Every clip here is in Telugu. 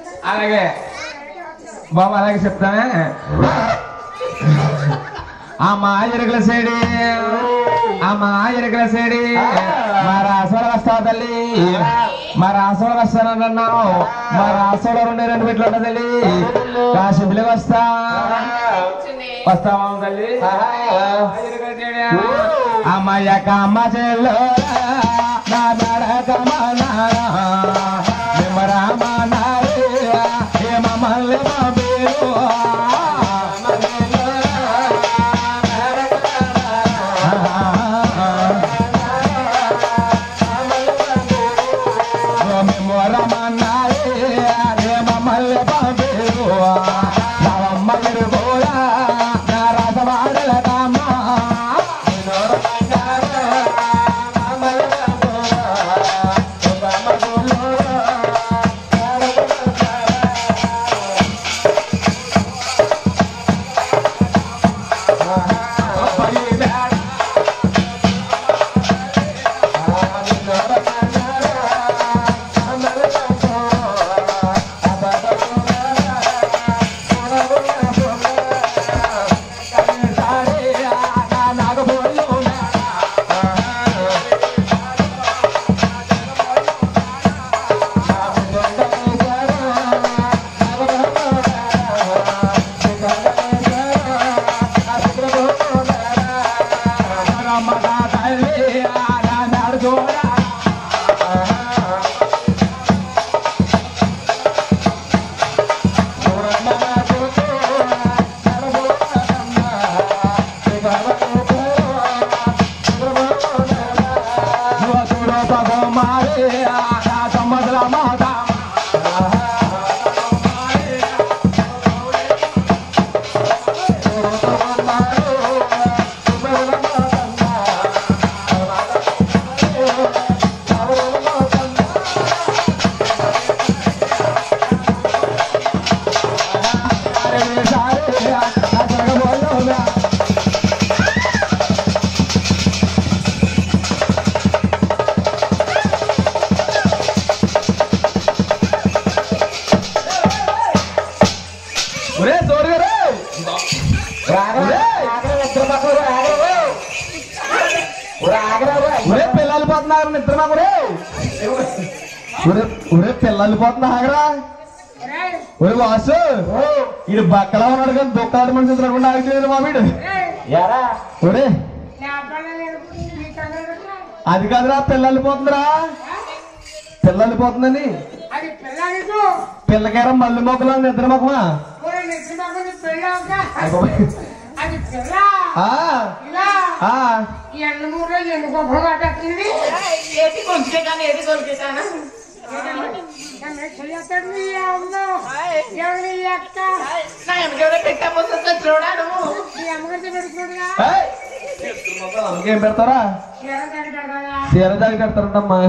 అలాగే బాబు అలాగే చెప్తానే అమ్మా ఎరుకల సేడి అమ్మా ఎరుకల సేడి మా రాసోడ వస్తావు తల్లి మా రాసోడ వస్తానన్నావు మా రాసోడ 2 బిడ్డలు ఉండ తల్లి కాశీపులకి వస్తావా తల్లి అమ్మయ్యక అమ్మ చెల్లో నా మమ్మల్ని పిల్లలు పోతున్నారు నిద్ర పిల్లలు పోతున్నా ఆగరా ఒరే వాసు ఇది బక్కలా ఉన్నాడు కానీ దుఃఖాడు మనిషి తిరగకుండా ఆగిపోయాడు మా వీడు ఒరే అది కాదురా పిల్లలు పోతుందిరా పిల్లలు పోతుందని పిల్లకేరా మల్లి మొక్కలు నిద్ర మొక్కమా ఇంకేం పెడతారా చీర దాగి పెడతారంటమ్మా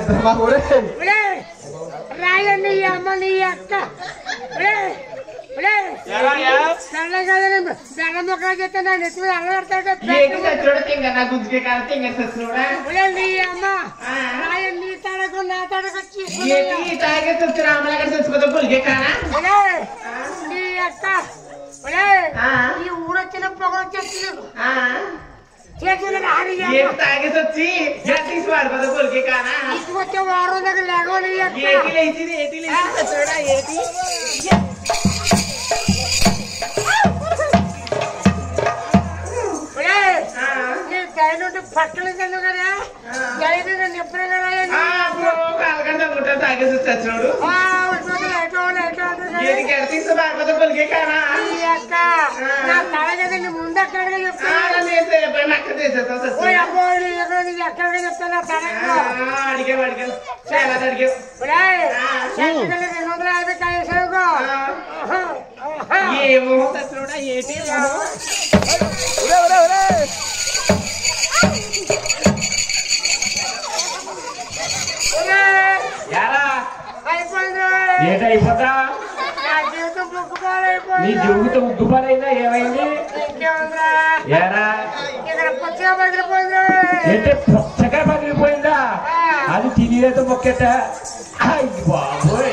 రాయండి అమ్మ నీ అక్క బెల్లం మొక్క చెప్తే నా నెత్తి మీద అల్లడతాడు అమ్మ రాయండి తడకు నా తడకొచ్చి నీ అక్క ఈ ఊరొచ్చిన పొగ వచ్చేసి వచ్చే వారం దగ్గర లేకపోతే నుండి పక్కన కదా జైలు నిప్పుడే కదా తలగదండి ముందు ఎక్కడిగా చెప్తాను ఎక్కడిగా చెప్తాను ఏటైపోతా నీ జీవితం ఉగ్గుపాలైనా ఏమైంది ఏంటే పుచ్చగా పగిలిపోయిందా అది తినేదో మొక్కెట బాబోయ్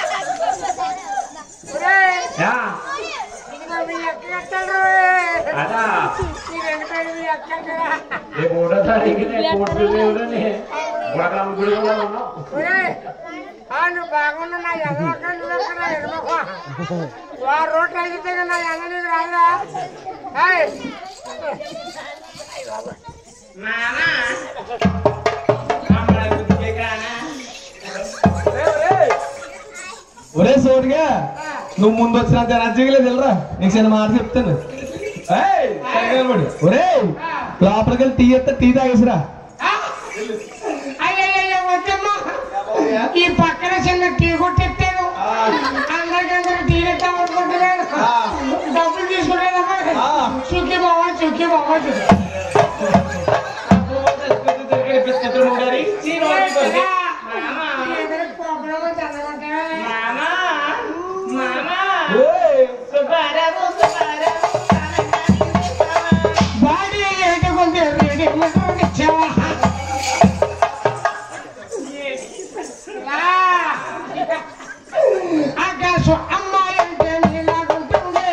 అదా 3వ తారీఖు గుడి కూడా ఉన్నాం నువ్వు బాగున్నా నా ఎదవకండి నా ఎడమకు 6 రోడ్లు అయితే నా ఎన్న నీకు రాదా ఒరే సోటుగా నువ్వు ముందు వచ్చినంత ఎనర్జీలేదు వెళ్ళరా నీకు చిన్న మాట చెప్తాను ఒరే లోపలికి వెళ్ళి టీ ఎత్తా టీ తాగేసిరా ఈ పక్కన చిన్న టీ కొట్టెత్తాను అందరికందరూ టీ ఎత్తా కొట్టుకుంటున్నాను డబ్బులు తీసుకునేదమ్మా చుక్కి బాబా బాడీ ఏంటి కొంచెం రెడీ ఇచ్చావా ఆకాశం అమ్మాయి అంటే నీలాగుంటుంది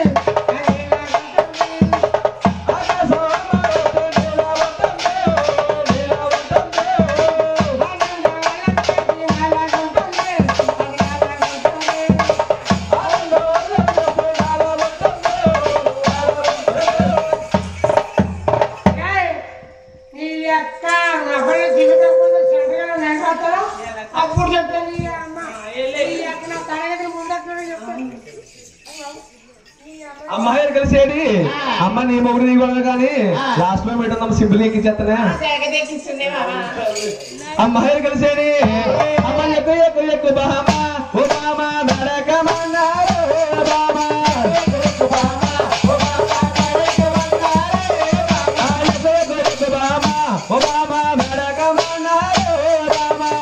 నీ అక్క అబ్బాయి జీవితం కొంచెం సెంటర్గా నేర్పడతారా అప్పుడు చెప్తాను అమ్మాయి కలిసేది అమ్మ నీ మొగుడు నీ కూడా కానీ లాస్ట్ లో పెట్టిందమ్మ సింపుల్ ఎక్కించేస్తానే అమ్మాయి కలిసేది అమ్మ ఎక్కువ బామా ఓ బామా నరకమన్నారు బామా ఓ బామా నరకమన్నారు బామా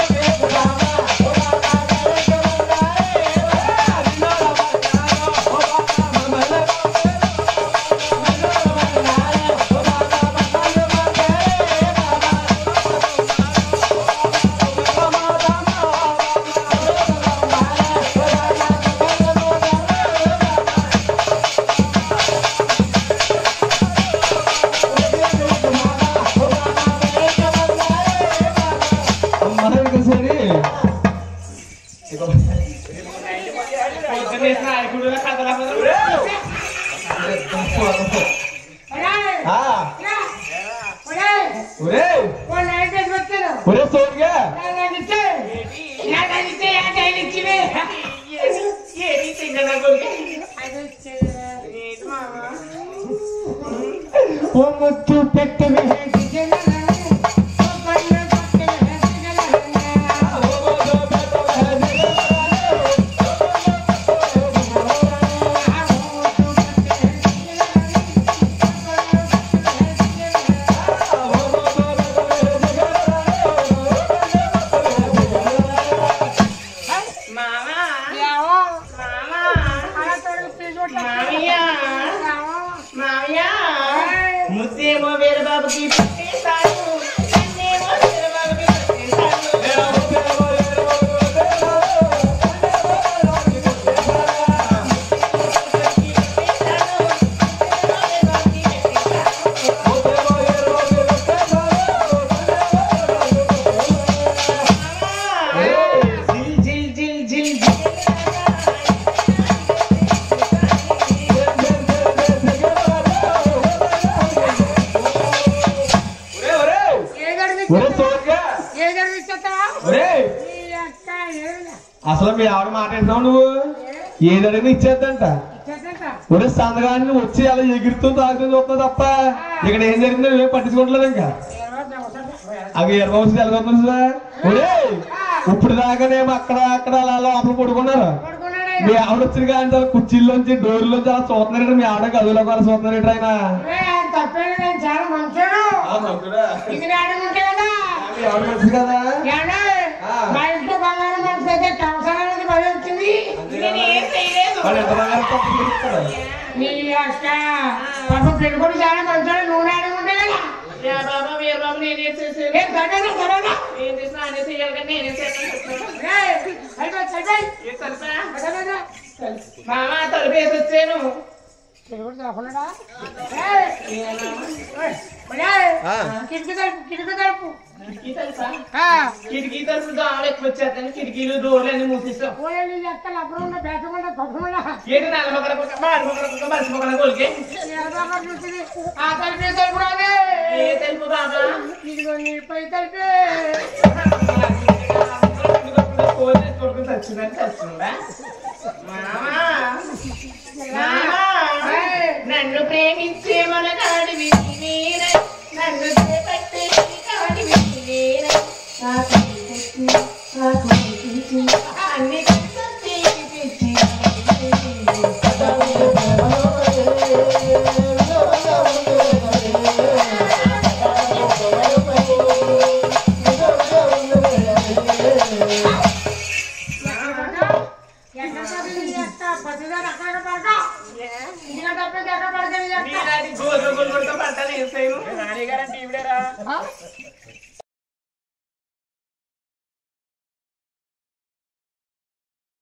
ఒరే సోనిగా ఓ ముత్తు పెట్టు ముద్దేమో వేరే బాబుకి పెట్టేశాను నన్నేమో వేరే బాబుకి అసలు మీ ఆవిడ మాట వింటున్నావు నువ్వు ఏది అడిగినా ఇచ్చేద్దంట ఒరే సందగాన్ని వచ్చి అలా ఎగురుతూ తాగుతూ వస్తుంది తప్ప ఇక్కడ ఏం జరిగిందో ఏం పట్టించుకోవట్లేదు ఇంకా అవి ఎర్రబాబు తెలగొస్తుంది సార్ ఒరే ఇప్పుడు దాకానేమో అక్కడ అక్కడ అలా లోపల పడుకున్నారు మీ ఆవిడ వచ్చిన కానీ కుర్చీల్లోంచి డోర్లోంచి అలా చూస్తున్నారంటే మీ ఆవిడ గదులో కూడా చూస్తున్నారంటే ఆయన ఆవిడ మంచిది కదా మా ఇంట్లో బంగారం మనసు అయితే సంవత్సరానికి పని వచ్చింది నీ అక్క పాప పెట్టుకుని చాలా మంచిగా నూనె అడుగుంటే కదా బాబా వీర బాబు నేనే చేసేది మామ తలుపు వేసి వచ్చాను కిటికీ తలుపు కిటికీ తలుపు దోమలు ఎక్కువ వచ్చేస్తాను కిటికీలు డోర్లు అన్ని మూసిస్తాం ఏంటి నల్లమొక్కల కుక్క మాడిమొక్కల మర్చిపోకల కొలికి ఆ తలుపు తలుపు రాదే ఏ తెలుపు బాబా ఇదిగో నీ పై తలుపే కొడుకుని చచ్చిందని చచ్చిందా నన్ను ప్రేమించే మన కాడివి వీర నన్ను చేపట్టే కాడివి వీర అన్ని గోధుమ పడతాను ఏం చేయను నాన్నగారంటే ఇవిడేరా